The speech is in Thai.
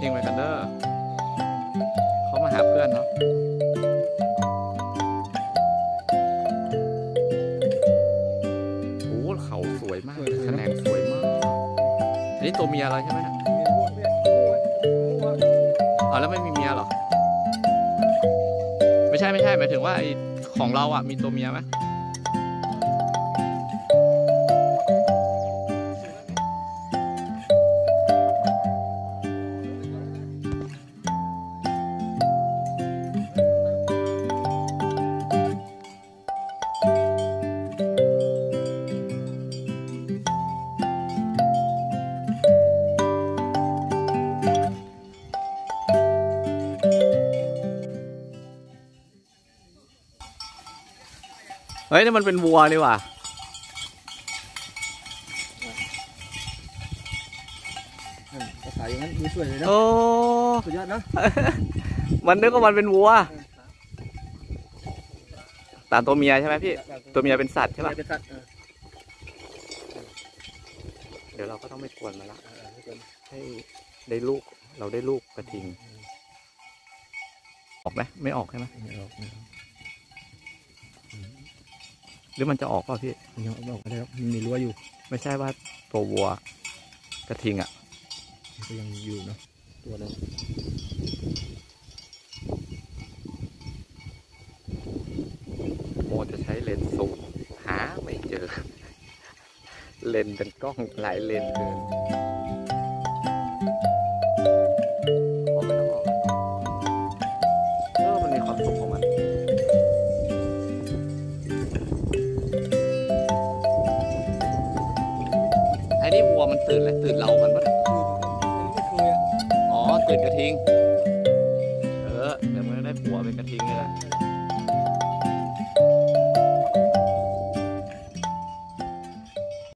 ทิ้งไว้กันเด้อเขามาหาเพื่อนเนาะโอ้เขาสวยมากแขนงสวยมากอันนี้ตัวเมียอะไรใช่ไหมนะอ๋อแล้วไม่มีเมียหรอไม่ใช่หมายถึงว่าไอของเราอ่ะมีตัวเมียไหมเฮ้ยนี่มันเป็นวัวนี่ว่ะภาษาอย่างนั้นดูสวยเลยนะโอ้สุดยอดนะมันนึกว่ามันเป็นวัวตามตัวเมียใช่ไหมพี่ตัวเมียเป็นสัตว์ใช่ป่ะเป็นสัตว์เดี๋ยวเราก็ต้องไม่กวนมันละให้ได้ลูกเราได้ลูกกระทิงออกไหมไม่ออกใช่ไหมหรือมันจะออกเปล่าพี่ยังออกมาได้ครับมีรั้วอยู่ไม่ใช่ว่าตัววัวกระทิงอ่ะก็ยังอยู่เนาะตัวเราโมจะใช้เลนส์ซูมหาไม่เจอ เลนส์เป็นกล้องหลายเลนส์เกินออกไม่ต้องออกมันมีความสุขของมันไอ้นี่วัวมันตื่นเลยตื่นเรามันปะเนี่ยอ๋อตื่นกระทิงเดี๋ยวมันได้ผัวเป็นกระทิงเลยแหละ